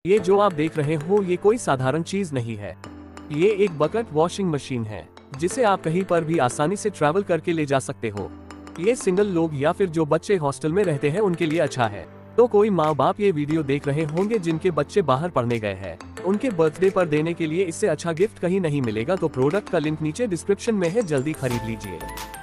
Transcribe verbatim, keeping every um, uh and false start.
ये जो आप देख रहे हो ये कोई साधारण चीज नहीं है। ये एक बकेट वॉशिंग मशीन है जिसे आप कहीं पर भी आसानी से ट्रैवल करके ले जा सकते हो। ये सिंगल लोग या फिर जो बच्चे हॉस्टल में रहते हैं उनके लिए अच्छा है। तो कोई माँ बाप ये वीडियो देख रहे होंगे जिनके बच्चे बाहर पढ़ने गए हैं, उनके बर्थडे पर देने के लिए इससे अच्छा गिफ्ट कहीं नहीं मिलेगा। तो प्रोडक्ट का लिंक नीचे डिस्क्रिप्शन में है, जल्दी खरीद लीजिए।